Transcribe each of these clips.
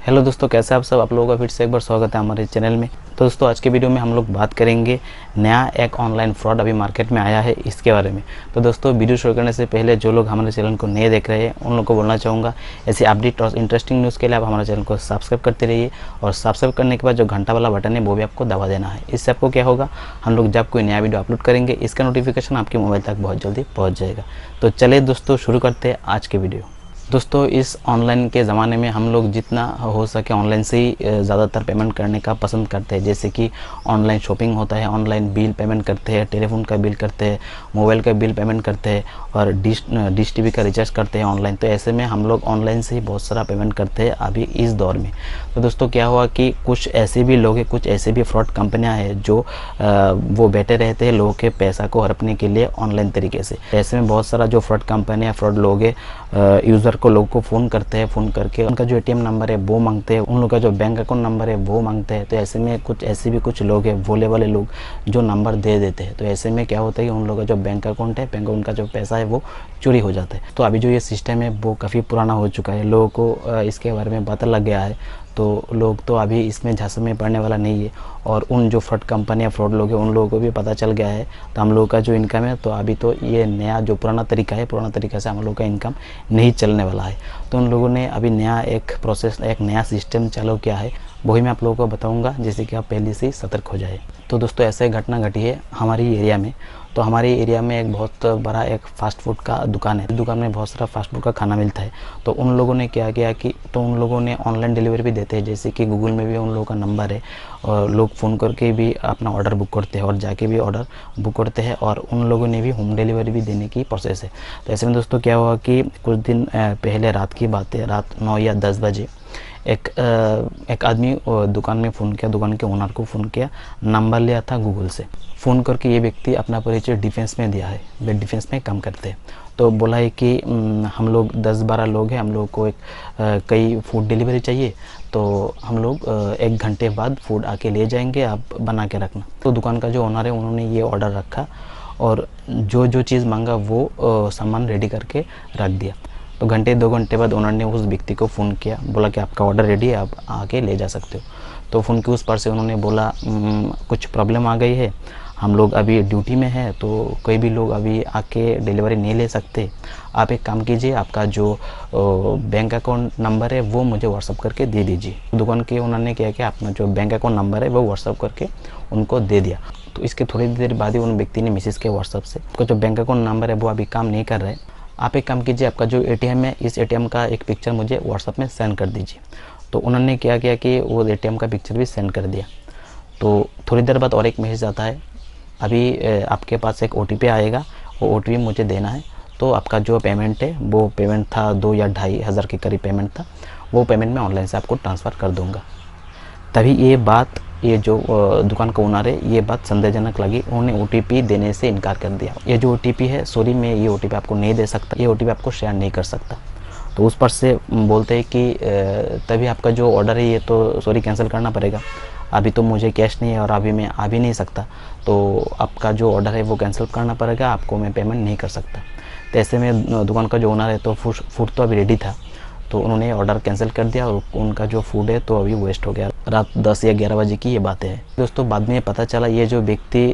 Hello दोस्तों, कैसे आप सब। आप लोगों का फिर से एक बार स्वागत है हमारे चैनल में। तो दोस्तों आज के वीडियो में हम लोग बात करेंगे नया एक ऑनलाइन फ्रॉड अभी मार्केट में आया है इसके बारे में। तो दोस्तों वीडियो शुरू करने से पहले जो लोग हमारे चैनल को नए देख रहे हैं उन लोगों को बोलना चाहूँगा, ऐसी अपडेट और इंटरेस्टिंग न्यूज़ के लिए आप हमारे चैनल को सब्सक्राइब करते रहिए और सब्सक्राइब करने के बाद जो घंटा वाला बटन है वो भी आपको दबा देना है। इससे आपको क्या होगा, हम लोग जब कोई नया वीडियो अपलोड करेंगे इसका नोटिफिकेशन आपके मोबाइल तक बहुत जल्दी पहुँच जाएगा। तो चलिए दोस्तों शुरू करते हैं आज के वीडियो। दोस्तों इस ऑनलाइन के ज़माने में हम लोग जितना हो सके ऑनलाइन से ही ज़्यादातर पेमेंट करने का पसंद करते हैं। जैसे कि ऑनलाइन शॉपिंग होता है, ऑनलाइन बिल पेमेंट करते हैं, टेलीफोन का बिल करते हैं, मोबाइल का बिल पेमेंट करते हैं और डिश टीवी का रिचार्ज करते हैं ऑनलाइन। तो ऐसे में हम लोग ऑनलाइन से ही बहुत सारा पेमेंट करते हैं अभी इस दौर में। तो दोस्तों क्या हुआ कि कुछ ऐसे भी लोग हैं, कुछ ऐसे भी फ्रॉड कंपनियाँ हैं जो वो बैठे रहते हैं लोगों के पैसा को हड़पने के लिए ऑनलाइन तरीके से। ऐसे में बहुत सारा जो फ्रॉड कंपनियाँ, फ्रॉड लोग हैं, यूज़र को लोगों को फ़ोन करते हैं, फ़ोन करके उनका जो एटीएम नंबर है वो मांगते हैं, उन लोगों का जो बैंक अकाउंट नंबर है वो मांगते हैं। तो ऐसे में कुछ ऐसे भी कुछ लोग हैं भोले वाले लोग जो नंबर दे देते हैं। तो ऐसे में क्या होता है कि उन लोगों का जो बैंक अकाउंट है, बैंक अकाउंट का जो पैसा है वो चोरी हो जाता है। तो अभी जो ये सिस्टम है वो काफ़ी पुराना हो चुका है, लोगों को इसके बारे में पता लग गया है। तो लोग तो अभी इसमें झांसे में पड़ने वाला नहीं है और उन जो फ्रॉड कंपनी या फ्रॉड लोग हैं उन लोगों को भी पता चल गया है। तो हम लोगों का जो इनकम है, तो अभी तो ये नया जो पुराना तरीका है, पुराना तरीका से हम लोगों का इनकम नहीं चलने वाला है। तो उन लोगों ने अभी नया एक प्रोसेस, एक नया सिस्टम चालू किया है, वही मैं आप लोगों को बताऊंगा, जैसे कि आप पहले से ही सतर्क हो जाए। तो दोस्तों ऐसे घटना घटी है हमारी एरिया में। तो हमारे एरिया में एक बहुत बड़ा एक फ़ास्ट फूड का दुकान है, दुकान में बहुत सारा फ़ास्ट फूड का खाना मिलता है। तो उन लोगों ने क्या किया कि उन लोगों ने ऑनलाइन डिलीवरी भी देते हैं, जैसे कि गूगल में भी उन लोगों का नंबर है और लोग फ़ोन करके भी अपना ऑर्डर बुक करते हैं और जाके भी ऑर्डर बुक करते हैं और उन लोगों ने भी होम डिलीवरी भी देने की प्रोसेस है। तो ऐसे में दोस्तों क्या हुआ कि कुछ दिन पहले रात की बात है, रात 9 या 10 बजे एक आदमी दुकान में फ़ोन किया, दुकान के ओनर को फ़ोन किया, नंबर लिया था गूगल से। फ़ोन करके ये व्यक्ति अपना परिचय डिफेंस में दिया है, वे डिफेंस में काम करते हैं। तो बोला है कि हम लोग 10-12 लोग हैं, हम लोग को कई फूड डिलीवरी चाहिए, तो हम लोग 1 घंटे बाद फूड आके ले जाएंगे, आप बना के रखना। तो दुकान का जो ओनर है उन्होंने ये ऑर्डर रखा और जो जो चीज़ मांगा वो सामान रेडी करके रख दिया। तो घंटे 2 घंटे बाद उन्होंने उस व्यक्ति को फ़ोन किया, बोला कि आपका ऑर्डर रेडी है, आप आके ले जा सकते हो। तो फ़ोन के उस पर से उन्होंने बोला कुछ प्रॉब्लम आ गई है, हम लोग अभी ड्यूटी में हैं, तो कोई भी लोग अभी आके डिलीवरी नहीं ले सकते। आप एक काम कीजिए, आपका जो बैंक अकाउंट नंबर है वो मुझे व्हाट्सअप करके दे दीजिए। दुकान के उन्होंने क्या किया, अपना जो बैंक अकाउंट नंबर है वो व्हाट्सअप करके उनको दे दिया। तो इसके थोड़ी देर बाद ही उन व्यक्ति ने मैसेज किया व्हाट्सअप से, आपका जो बैंक अकाउंट नंबर है वो अभी काम नहीं कर रहा है, आप एक काम कीजिए, आपका जो एटीएम है इस एटीएम का एक पिक्चर मुझे व्हाट्सएप में सेंड कर दीजिए। तो उन्होंने क्या किया कि वो एटीएम का पिक्चर भी सेंड कर दिया। तो थोड़ी देर बाद और एक मैसेज आता है, अभी आपके पास एक ओटीपी आएगा, वो ओटीपी मुझे देना है। तो आपका जो पेमेंट है वो पेमेंट था 2 या 2,500 के करीब पेमेंट था, वो पेमेंट मैं ऑनलाइन से आपको ट्रांसफ़र कर दूँगा। तभी ये जो दुकान का ओनर है, ये बात संदेहजनक लगी, उन्होंने ओटीपी देने से इनकार कर दिया। ये जो ओटीपी है, सॉरी मैं ये ओटीपी आपको नहीं दे सकता, ये ओटीपी आपको शेयर नहीं कर सकता। तो उस पर से बोलते हैं कि तभी आपका जो ऑर्डर है ये तो सॉरी कैंसिल करना पड़ेगा, अभी तो मुझे कैश नहीं है और अभी मैं आ भी नहीं सकता, तो आपका जो ऑर्डर है वो कैंसिल करना पड़ेगा, आपको मैं पेमेंट नहीं कर सकता। तो ऐसे में दुकान का जो ओनर है, तो फूड तो अभी रेडी था, तो उन्होंने ऑर्डर कैंसिल कर दिया और उनका जो फूड है तो अभी वेस्ट हो गया। रात 10 या 11 बजे की ये बात है। दोस्तों बाद में पता चला ये जो व्यक्ति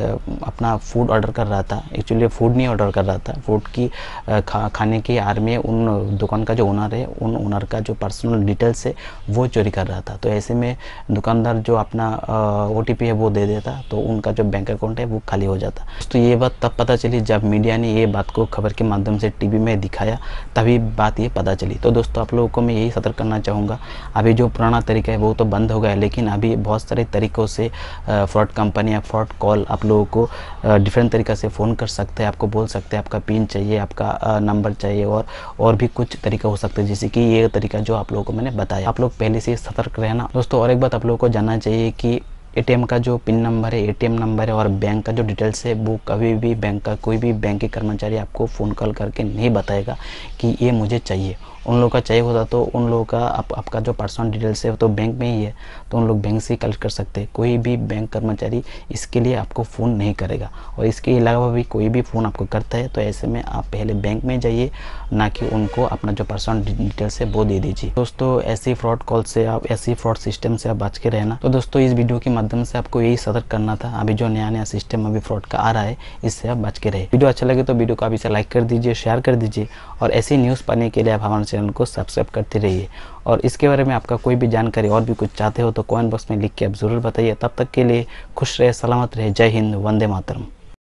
अपना फूड ऑर्डर कर रहा था, एक्चुअली फूड नहीं ऑर्डर कर रहा था, फूड की खाने की आड़ में उन दुकान का जो ओनर है, उन ओनर का जो पर्सनल डिटेल्स है वो चोरी कर रहा था। तो ऐसे में दुकानदार जो अपना ओटीपी है वो दे देता, तो उनका जो बैंक अकाउंट है वो खाली हो जाता। तो ये बात तब पता चली जब मीडिया ने ये बात को खबर के माध्यम से टीवी में दिखाया, तभी बात ये पता चली। तो दोस्तों आप लोगों को मैं यही सतर्क करना चाहूँगा, अभी जो पुराना तरीका है वो तो बंद हो गया है, लेकिन अभी बहुत सारे तरीक़ों से फ्रॉड कंपनी या फ्रॉड कॉल आप लोगों को डिफरेंट तरीक़ा से फ़ोन कर सकते हैं, आपको बोल सकते हैं आपका पिन चाहिए, आपका नंबर चाहिए और भी कुछ तरीका हो सकते हैं, जैसे कि ये तरीका जो आप लोगों को मैंने बताया। आप लोग पहले से सतर्क रहना दोस्तों। और एक बात आप लोगों को जानना चाहिए कि एटीएम का जो पिन नंबर है, एटीएम नंबर है और बैंक का जो डिटेल्स है वो कभी भी बैंक का कोई भी बैंक के कर्मचारी आपको फ़ोन कॉल करके नहीं बताएगा कि ये मुझे चाहिए। उन लोगों का चाहिए होता तो उन लोगों का आपका जो पर्सनल डिटेल्स है तो बैंक में ही है, तो उन लोग बैंक से ही कलेक्ट कर सकते हैं। कोई भी बैंक कर्मचारी इसके लिए आपको फ़ोन नहीं करेगा, और इसके अलावा भी कोई भी फ़ोन आपको करता है तो ऐसे में आप पहले बैंक में जाइए, ना कि उनको अपना जो पर्सनल डिटेल्स है वो दे दीजिए। दोस्तों ऐसी फ्रॉड कॉल से आप, ऐसी फ्रॉड सिस्टम से आप बच के रहना। तो दोस्तों इस वीडियो के माध्यम से आपको यही सतर्क करना था। अभी जो नया सिस्टम अभी फ्रॉड का आ रहा है, इससे आप बच के रहे। वीडियो अच्छा लगे तो वीडियो को अभी से लाइक कर दीजिए, शेयर कर दीजिए, और ऐसी न्यूज़ पाने के लिए आप हमारे चैनल को सब्सक्राइब करते रहिए। और इसके बारे में आपका कोई भी जानकारी और भी कुछ चाहते हो तो कमेंट बॉक्स में लिख के आप ज़रूर बताइए। तब तक के लिए खुश रहे, सलामत रहे। जय हिंद, वंदे मातरम।